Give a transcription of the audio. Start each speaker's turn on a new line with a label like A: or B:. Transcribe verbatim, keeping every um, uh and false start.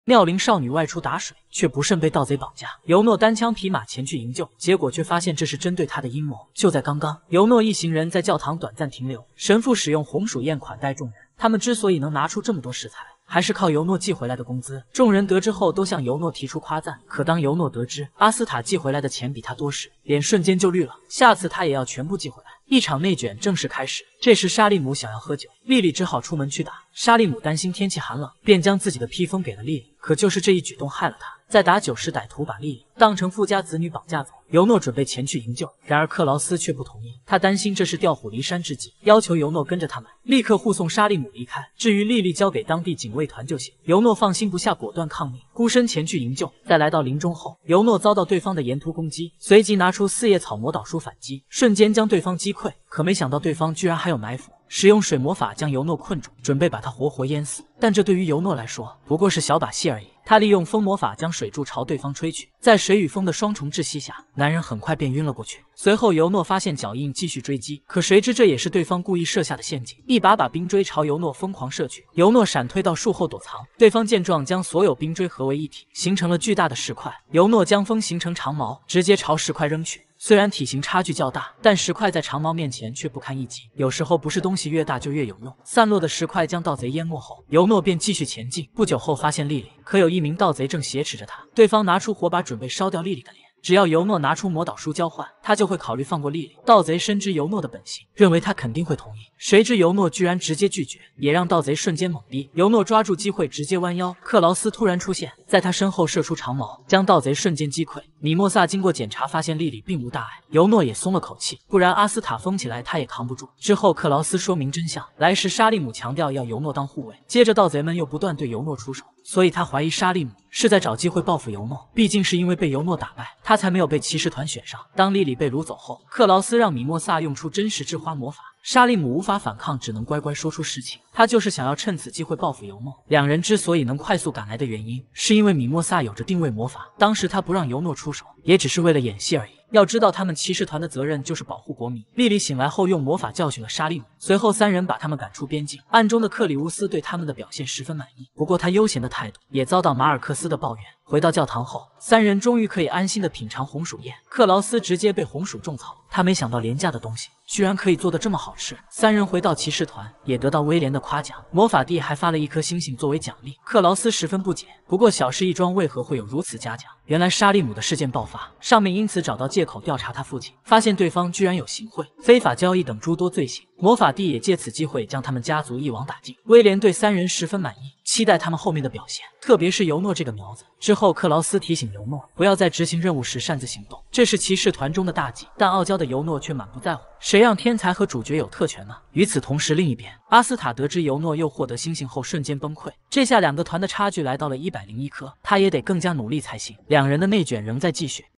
A: 妙龄少女外出打水，却不慎被盗贼绑架。尤诺单枪匹马前去营救，结果却发现这是针对他的阴谋。就在刚刚，尤诺一行人在教堂短暂停留，神父使用红薯宴款待众人。他们之所以能拿出这么多食材，还是靠尤诺寄回来的工资。众人得知后都向尤诺提出夸赞，可当尤诺得知阿斯塔寄回来的钱比他多时，脸瞬间就绿了。下次他也要全部寄回来。一场内卷正式开始。这时沙利姆想要喝酒，莉莉只好出门去打。沙利姆担心天气寒冷，便将自己的披风给了莉莉。可就是这一举动害了他。在打酒时，歹徒把莉莉当成富家子女绑架走。尤诺准备前去营救，然而克劳斯却不同意，他担心这是调虎离山之计，要求尤诺跟着他们，立刻护送沙利姆离开。至于莉莉，交给当地警卫团就行。尤诺放心不下，果断抗命，孤身前去营救。在来到林中后，尤诺遭到对方的沿途攻击，随即拿出四叶草魔导书反击，瞬间将对方击溃。可没想到对方居然还有埋伏，使用水魔法将尤诺困住，准备把他活活淹死。但这对于尤诺来说不过是小把戏而已。他利用风魔法将水柱朝对方吹去，在水与风的双重窒息下，男人很快便晕了过去。随后尤诺发现脚印，继续追击，可谁知这也是对方故意设下的陷阱，一把把冰锥朝尤诺疯狂射去。尤诺闪退到树后躲藏，对方见状将所有冰锥合为一体，形成了巨大的石块。尤诺将风形成长矛，直接朝石块扔去。虽然体型差距较大，但石块在长矛面前却不堪一击。有时候不是东西越大就越有用。散落的石块将盗贼淹没后，尤诺便继续前进。不久后发现莉莉，可有一名盗贼正挟持着他，对方拿出火把准备烧掉莉莉的脸。只要尤诺拿出魔导书交换，他就会考虑放过莉莉。盗贼深知尤诺的本性，认为他肯定会同意，谁知尤诺居然直接拒绝，也让盗贼瞬间懵逼。尤诺抓住机会直接弯腰，克劳斯突然出现，在他身后射出长矛，将盗贼瞬间击溃。米莫萨经过检查发现莉莉并无大碍，尤诺也松了口气，不然阿斯塔疯起来他也扛不住。之后克劳斯说明真相，来时沙利姆强调要尤诺当护卫，接着盗贼们又不断对尤诺出手，所以他怀疑沙利姆是在找机会报复尤诺，毕竟是因为被尤诺打败，他才没有被骑士团选上。当莉莉被掳走后，克劳斯让米莫萨用出真实之花魔法，沙利姆无法反抗，只能乖乖说出实情。他就是想要趁此机会报复尤诺。两人之所以能快速赶来的原因，是因为米莫萨有着定位魔法，当时他不让尤诺出手，也只是为了演戏而已。要知道他们骑士团的责任就是保护国民。莉莉醒来后用魔法教训了沙利姆，随后三人把他们赶出边境。暗中的克里乌斯对他们的表现十分满意，不过他悠闲的态度也遭到马尔克斯的抱怨。回到教堂后，三人终于可以安心的品尝红薯宴。克劳斯直接被红薯种草，他没想到廉价的东西居然可以做得这么好吃。三人回到骑士团，也得到威廉的夸奖，魔法帝还发了一颗星星作为奖励。克劳斯十分不解，不过小事一桩，为何会有如此嘉奖？原来沙利姆的事件爆发，上面因此找到借口调查他父亲，发现对方居然有行贿、非法交易等诸多罪行。魔法帝也借此机会将他们家族一网打尽。威廉对三人十分满意，期待他们后面的表现，特别是尤诺这个苗子。之后克劳斯提醒尤诺不要在执行任务时擅自行动，这是骑士团中的大忌，但傲娇的尤诺却满不在乎，谁让天才和主角有特权呢？与此同时，另一边阿斯塔得知尤诺又获得星星后瞬间崩溃，这下两个团的差距来到了一百零一颗，他也得更加努力才行。两人的内卷仍在继续。